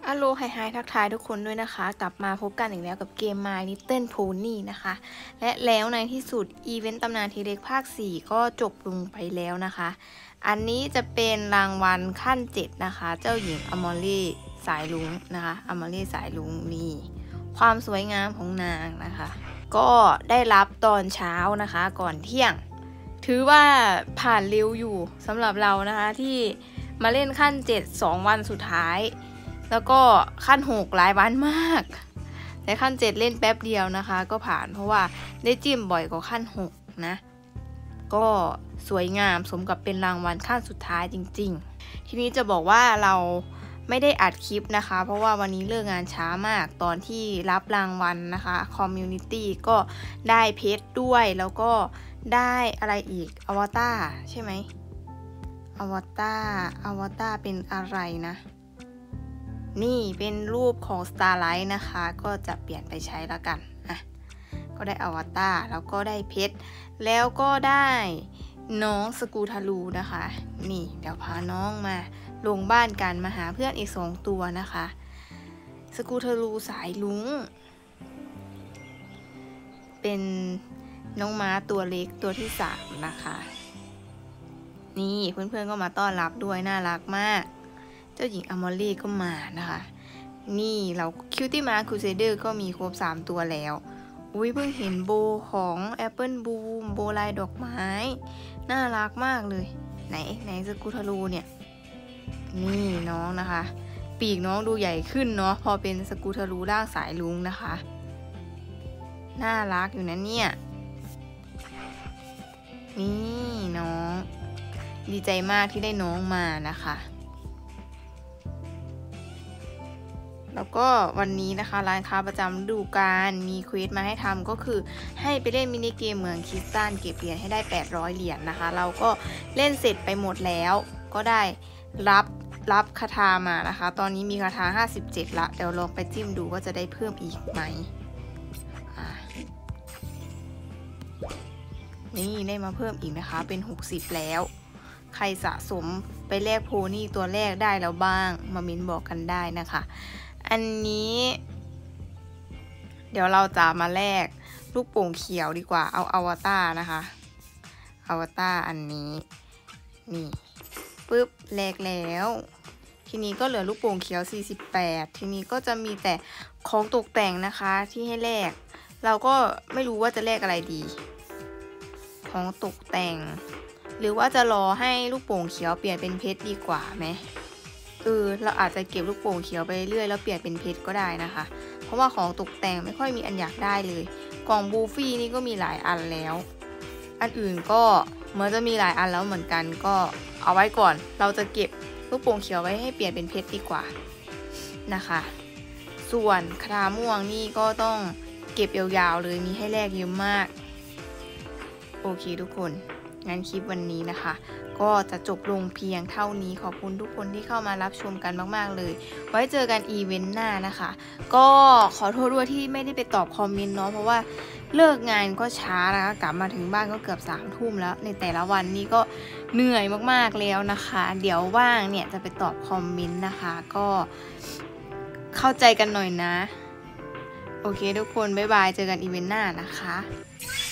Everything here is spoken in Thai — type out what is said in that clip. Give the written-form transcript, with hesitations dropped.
ฮัลโหลไฮทักทายทุกคนด้วยนะคะกลับมาพบกันอีกแล้วกับเกม My Little Pony นะคะและแล้วในที่สุดอีเวนต์ตำนานทีเล็กภาค 4 ก็จบลงไปแล้วนะคะอันนี้จะเป็นรางวัลขั้น 7 นะคะเจ้าหญิงอมอลี่สายลุงนะคะอมอลี่สายลุงนี่ความสวยงามของนางนะคะก็ได้รับตอนเช้านะคะก่อนเที่ยงถือว่าผ่านเร็วอยู่สำหรับเรานะคะที่มาเล่นขั้น 7 2 วันสุดท้ายแล้วก็ขั้น 6หลายวันมากแต่ขั้น 7เล่นแป๊บเดียวนะคะก็ผ่านเพราะว่าได้จิ้มบ่อยกว่าขั้น 6นะก็สวยงามสมกับเป็นรางวัลขั้นสุดท้ายจริงๆทีนี้จะบอกว่าเราไม่ได้อัดคลิปนะคะเพราะว่าวันนี้เลิกงานช้ามากตอนที่รับรางวัลนะคะคอมมูนิตี้ก็ได้เพชรด้วยแล้วก็ได้อะไรอีกอวตารใช่ไหมอวตารเป็นอะไรนะนี่เป็นรูปของ Starlight นะคะก็จะเปลี่ยนไปใช้แล้วกันอ่ะก็ได้อวตารแล้วก็ได้เพชรแล้วก็ได้น้องสกูทารูนะคะนี่เดี๋ยวพาน้องมาลงบ้านกันมาหาเพื่อนอีก2ตัวนะคะสกูทารูสายลุงเป็นน้องม้าตัวเล็กตัวที่3นะคะนี่เพื่อนๆก็มาต้อนรับด้วยน่ารักมากเจ้าหญิงอมอลี่ก็มานะคะนี่เราคิวตี้มาคูเซเดอร์ก็มีครบ3ตัวแล้วอุ้ยเพิ่งเห็นโบของแอปเปิลบูมโบลายดอกไม้น่ารักมากเลยไหนสกูทารูเนี่ยนี่น้องนะคะปีกน้องดูใหญ่ขึ้นเนาะพอเป็นสกูทารูร่างสายลุงนะคะน่ารักอยู่นะเนี่ยนี่น้องดีใจมากที่ได้น้องมานะคะแล้วก็วันนี้นะคะร้านค้าประจำฤดูกาลมีเควสมาให้ทำก็คือให้ไปเล่นมินิเกมเมืองคริสตัลเก็บเหรียญให้ได้800เหรียญนะคะเราก็เล่นเสร็จไปหมดแล้วก็ได้รับคาถามานะคะตอนนี้มีคาถา57ละเดี๋ยวลองไปจิ้มดูว่าจะได้เพิ่มอีกไหมนี่ได้มาเพิ่มอีกนะคะเป็น60แล้วใครสะสมไปแลกโพนี่ตัวแรกได้แล้วบ้างมาเม้นบอกกันได้นะคะอันนี้เดี๋ยวเราจะมาแลกลูกโป่งเขียวดีกว่าเอาอวตารนะคะอวตารอันนี้นี่ปึ๊บแลกแล้วทีนี้ก็เหลือลูกโป่งเขียว48ทีนี้ก็จะมีแต่ของตกแต่งนะคะที่ให้แลกเราก็ไม่รู้ว่าจะแลกอะไรดีของตกแต่งหรือว่าจะรอให้ลูกโป่งเขียวเปลี่ยนเป็นเพชรดีกว่าไหมเราอาจจะเก็บลูกโป่งเขียวไปเรื่อยแล้วเปลี่ยนเป็นเพชรก็ได้นะคะเพราะว่าของตกแต่งไม่ค่อยมีอันอยากได้เลยกล่องบูฟี่นี่ก็มีหลายอันแล้วอันอื่นก็เหมือนจะมีหลายอันแล้วเหมือนกันก็เอาไว้ก่อนเราจะเก็บลูกโป่งเขียวไว้ให้เปลี่ยนเป็นเพชรดีกว่านะคะส่วนคราม่วงนี่ก็ต้องเก็บยาวๆเลยมีให้แลกเยอะมากโอเคทุกคนงั้นคลิปวันนี้นะคะก็จะจบลงเพียงเท่านี้ขอบคุณทุกคนที่เข้ามารับชมกันมากๆเลยไว้เจอกันอีเวนต์หน้านะคะก็ขอโทษด้วยที่ไม่ได้ไปตอบคอมเมนต์เนาะเพราะว่าเลิกงานก็ช้านะคะกลับมาถึงบ้านก็เกือบ3 ทุ่มแล้วในแต่ละวันนี้ก็เหนื่อยมากๆแล้วนะคะเดี๋ยวว่างเนี่ยจะไปตอบคอมเมนต์นะคะก็เข้าใจกันหน่อยนะโอเคทุกคนบ๊ายบายเจอกันอีเวนต์หน้านะคะ